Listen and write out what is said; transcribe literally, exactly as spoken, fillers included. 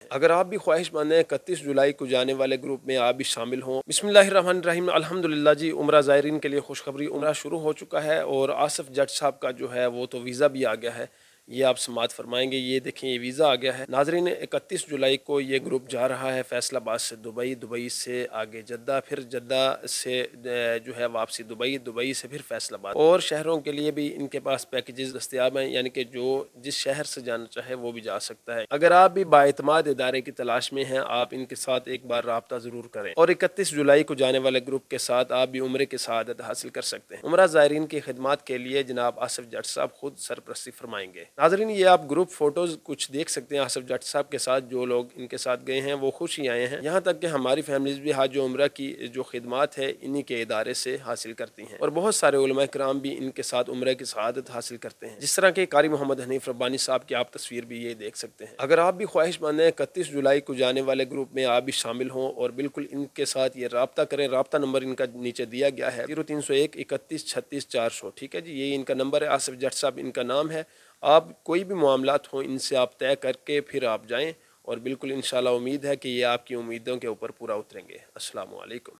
اگر آپ بھی خواہشمند ہیں اکتیس جولائی کو جانے والے گروپ میں آپ بھی شامل ہوں، بسم اللہ الرحمن الرحیم، الحمدللہ جی، عمرہ زائرین کے لیے خوشخبری، عمرہ شروع ہو چکا ہے اور آصف جٹ صاحب کا جو ہے وہ تو ویزا بھی آ گیا ہے، یہ آپ سماعت فرمائیں گے۔ یہ دیکھیں یہ ویزا آ گیا ہے ناظرین۔ اکتیس جولائی کو یہ گروپ جا رہا ہے فیصل آباد سے دبئی، دبئی سے آگے جدہ، پھر جدہ سے جو ہے واپسی دبئی، دبئی سے پھر فیصل آباد، اور شہروں کے لیے بھی ان کے پاس پیکیجز دستیاب ہیں، یعنی کہ جو جس شہر سے جانا چاہے وہ بھی جا سکتا ہے۔ اگر آپ بھی باعتماد ادارے کی تلاش میں ہیں، آپ ان کے ساتھ ایک بار رابطہ ضرور کریں، اور اکتیس جولائی کو جانے والے گروپ کے ساتھ آپ بھی عمرے کی سعادت حاصل کر سکتے ہیں۔ عمرہ زائرین کی خدمات کے لیے جناب آصف جٹ صاحب خود سرپرستی فرمائیں گے۔ ناظرین یہ آپ گروپ فوٹوز کچھ دیکھ سکتے ہیں آصف جٹ صاحب کے ساتھ، جو لوگ ان کے ساتھ گئے ہیں وہ خوش ہی آئے ہیں، یہاں تک کہ ہماری فیملیز بھی حج و عمرہ کی جو خدمات ہے انہی کے ادارے سے حاصل کرتی ہیں، اور بہت سارے علماء کرام بھی ان کے ساتھ عمرے کی سعادت حاصل کرتے ہیں، جس طرح کہ قاری محمد حنیف ربانی صاحب کی آپ تصویر بھی یہ دیکھ سکتے ہیں۔ اگر آپ بھی خواہشمند ہیں اکتیس جولائی کو جانے والے گروپ میں آپ بھی شامل ہوں اور بالکل ان کے ساتھ یہ رابطہ کریں، رابطہ نمبر ان کا نیچے دیا گیا ہے زیرو تین سو ایک اکتیس چھتیس چار سو، ٹھیک ہے جی، یہ ان کا نمبر ہے، آصف جٹ صاحب ان کا نام ہے۔ آپ کوئی بھی معاملات ہوں ان سے آپ طے کر کے پھر آپ جائیں، اور بالکل انشاءاللہ امید ہے کہ یہ آپ کی امیدوں کے اوپر پورا اتریں گے۔ السلام علیکم۔